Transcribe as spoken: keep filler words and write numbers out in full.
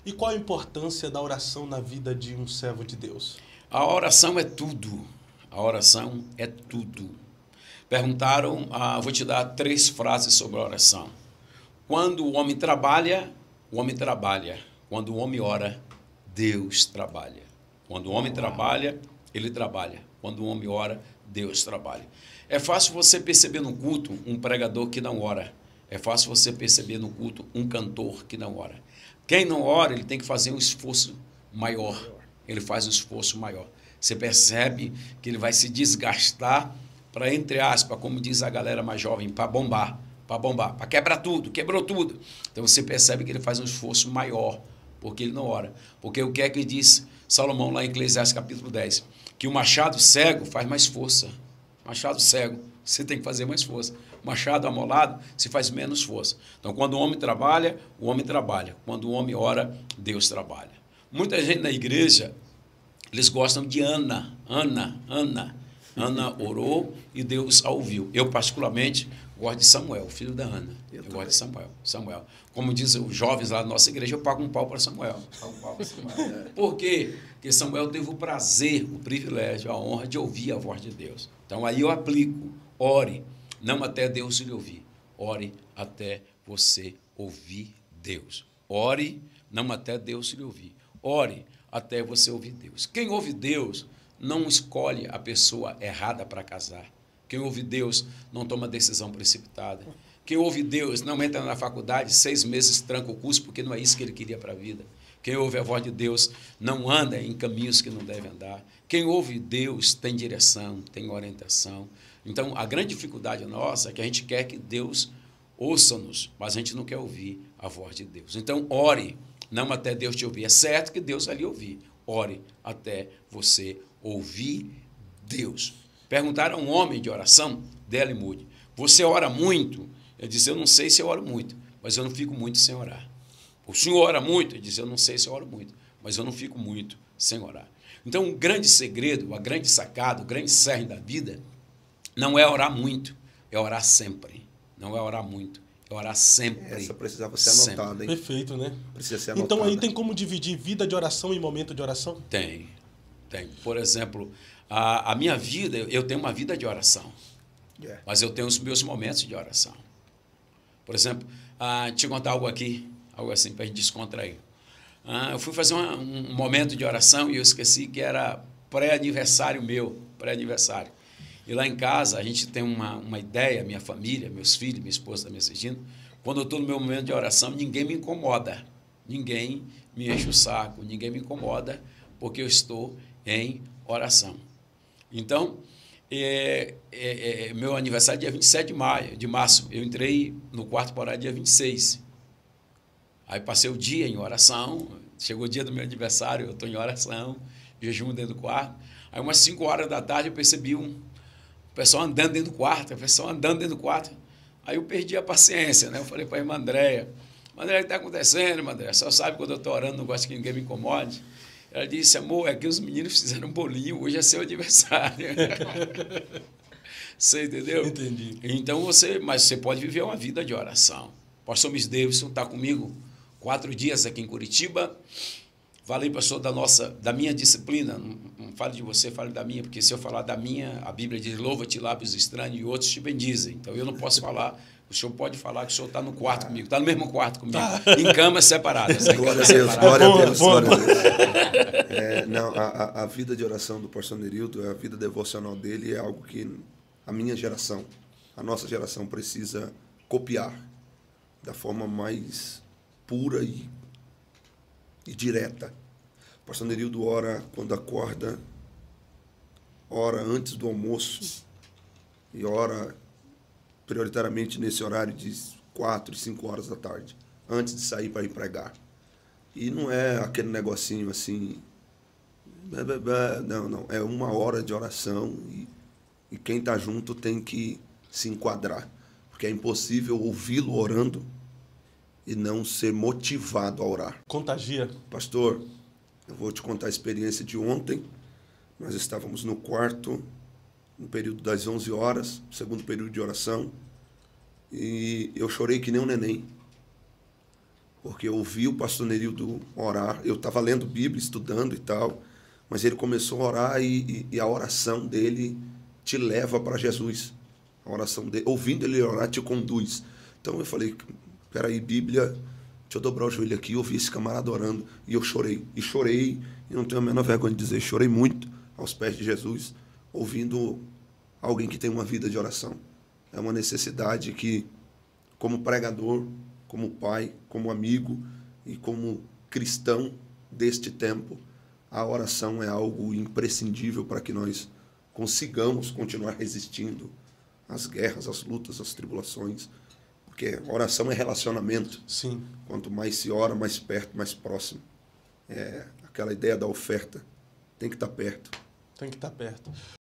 E qual a importância da oração na vida de um servo de Deus? A oração é tudo. A oração é tudo. Perguntaram, ah, vou te dar três frases sobre a oração. Quando o homem trabalha, o homem trabalha. Quando o homem ora, Deus trabalha. Quando o homem trabalha, ele trabalha. Quando o homem ora, Deus trabalha. É fácil você perceber no culto um pregador que não ora. É fácil você perceber no culto um cantor que não ora. Quem não ora, ele tem que fazer um esforço maior. Ele faz um esforço maior. Você percebe que ele vai se desgastar para, entre aspas, como diz a galera mais jovem, para bombar, para bombar, para quebrar tudo, quebrou tudo. Então você percebe que ele faz um esforço maior, porque ele não ora. Porque o que é que diz Salomão lá em Eclesiastes capítulo dez? Que o machado cego faz mais força. Machado cego, você tem que fazer mais força. Machado amolado, se faz menos força. Então, quando o homem trabalha, o homem trabalha. Quando o homem ora, Deus trabalha. Muita gente na igreja, eles gostam de Ana, Ana, Ana. Ana orou e Deus a ouviu. Eu, particularmente, gosto de Samuel, filho da Ana. Eu, eu gosto de Samuel, Samuel. Como dizem os jovens lá da nossa igreja, eu pago um pau para Samuel. Pago um pau para Samuel. Por quê? Porque Samuel teve o prazer, o privilégio, a honra de ouvir a voz de Deus. Então, aí eu aplico, ore, não até Deus lhe ouvir. Ore até você ouvir Deus. Ore, não até Deus lhe ouvir. Ore até você ouvir Deus. Quem ouve Deus não escolhe a pessoa errada para casar. Quem ouve Deus não toma decisão precipitada. Quem ouve Deus não entra na faculdade, seis meses tranca o curso, porque não é isso que ele queria para a vida. Quem ouve a voz de Deus não anda em caminhos que não deve andar. Quem ouve Deus tem direção, tem orientação. Então, a grande dificuldade nossa é que a gente quer que Deus ouça-nos, mas a gente não quer ouvir a voz de Deus. Então, ore, não até Deus te ouvir. É certo que Deus vai lhe ouvir. Ore até você ouvir Deus. Perguntaram a um homem de oração, Dele Moody, você ora muito? Ele disse, eu não sei se eu oro muito, mas eu não fico muito sem orar. O senhor ora muito? Ele disse, eu não sei se eu oro muito, mas eu não fico muito sem orar. Então, o grande segredo, a grande sacada, o grande cerne da vida, não é orar muito, é orar sempre. Não é orar muito, é orar sempre. Essa precisava ser anotada, hein? Perfeito, né? Precisa ser anotada. Então, aí tem como dividir vida de oração e momento de oração? Tem, tem. Por exemplo, a, a minha vida, eu tenho uma vida de oração, yeah. Mas eu tenho os meus momentos de oração. Por exemplo, ah, te contar algo aqui, algo assim, para a gente descontrair. Ah, eu fui fazer uma, um momento de oração e eu esqueci que era pré-aniversário meu, pré-aniversário. E lá em casa, a gente tem uma, uma ideia, minha família, meus filhos, minha esposa está me assistindo, quando eu estou no meu momento de oração, ninguém me incomoda, ninguém me enche o saco, ninguém me incomoda, porque eu estou em oração. Então, é, é, é, meu aniversário é dia vinte e sete de maio, de março, eu entrei no quarto para orar dia vinte e seis. Aí passei o dia em oração, chegou o dia do meu aniversário, eu estou em oração, jejum dentro do quarto. Aí umas cinco horas da tarde eu percebi um o pessoal andando dentro do quarto, o pessoal andando dentro do quarto. Aí eu perdi a paciência, né? Eu falei para a irmã Andréia, Andréia, o que está acontecendo, irmã Andréia? Só sabe quando eu estou orando, não gosto que ninguém me incomode. Ela disse, amor, é que os meninos fizeram um bolinho, hoje é seu aniversário. Você entendeu? Entendi. Então você, mas você pode viver uma vida de oração. O pastor Miss Davidson está comigo quatro dias aqui em Curitiba. Falei, pastor, da, nossa, da minha disciplina, não, não fale de você, fale da minha, porque se eu falar da minha, a Bíblia diz, louva-te lábios estranhos e outros te bendizem. Então, eu não posso falar, o senhor pode falar que o senhor está no quarto comigo, está no mesmo quarto comigo, tá. Em camas separadas. Glória a Deus, glória a Deus, glória a Deus. É, não, a, a vida de oração do pastor Nerildo, a vida devocional dele é algo que a minha geração, a nossa geração precisa copiar da forma mais pura e e direta. O pastor Nerildo ora quando acorda, ora antes do almoço e ora prioritariamente nesse horário de quatro, cinco horas da tarde, antes de sair para ir pregar. E não é aquele negocinho assim, não, não, é uma hora de oração e, e quem está junto tem que se enquadrar, porque é impossível ouvi-lo orando e não ser motivado a orar. Contagia. Pastor, eu vou te contar a experiência de ontem. Nós estávamos no quarto, no período das onze horas, segundo período de oração, e eu chorei que nem um neném. porque eu ouvi o pastor Nerildo orar, eu estava lendo Bíblia, estudando e tal, mas ele começou a orar e, e, e a oração dele te leva para Jesus. A oração dele, ouvindo ele orar, te conduz. Então eu falei, peraí, Bíblia, deixa eu dobrar o joelho aqui, eu ouvi esse camarada orando, e eu chorei, e chorei, e não tenho a menor vergonha de dizer, chorei muito aos pés de Jesus, ouvindo alguém que tem uma vida de oração. É uma necessidade que, como pregador, como pai, como amigo e como cristão deste tempo, a oração é algo imprescindível para que nós consigamos continuar resistindo às guerras, às lutas, às tribulações, porque oração é relacionamento. Sim. Quanto mais se ora, mais perto, mais próximo. É aquela ideia da oferta. Tem que estar perto. Tem que estar perto.